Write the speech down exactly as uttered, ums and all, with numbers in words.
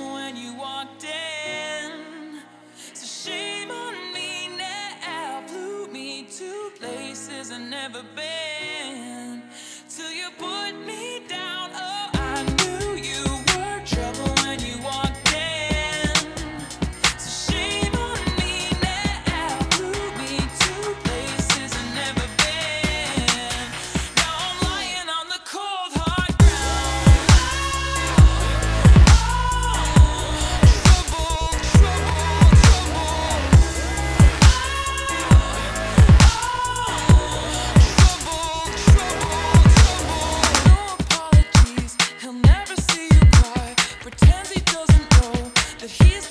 trouble when you walked in. So shame on me now, flew me to places I've never been, till you put me down. Oh, I knew you were trouble when you walked in. So shame on me now, flew me to places I've never been. Now I'm lying on the cold hard ground. Oh, trouble, trouble, trouble. No apologies, he'll never see you cry. Pretends he doesn't know that he's